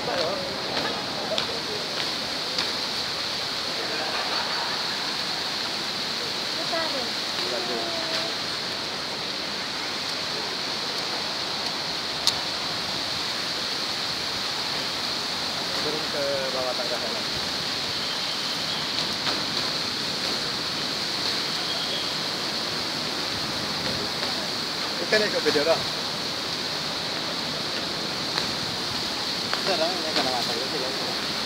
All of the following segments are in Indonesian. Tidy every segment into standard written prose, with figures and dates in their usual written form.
Turun ke bawah tangga sana. Kita naik ke video dah. Sekarang ini karena mata itu ya.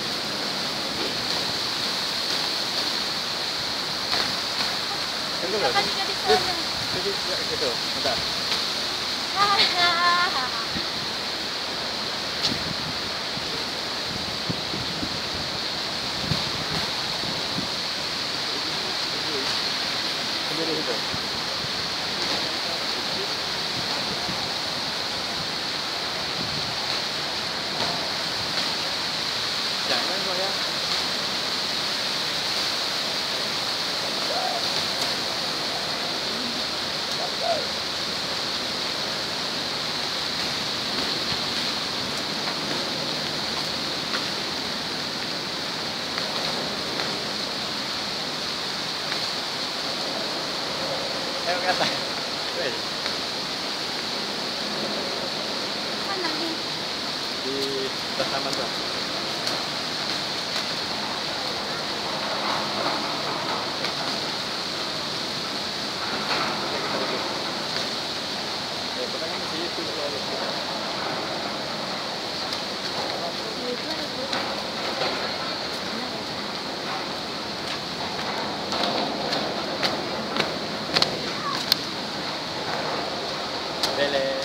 Tunggu lah. Jadi gitu, bentar. Sendiri itu. Jangan goyang. Ayo ke atas. Wes. Mana nih? Di atas taman tuh. Bele.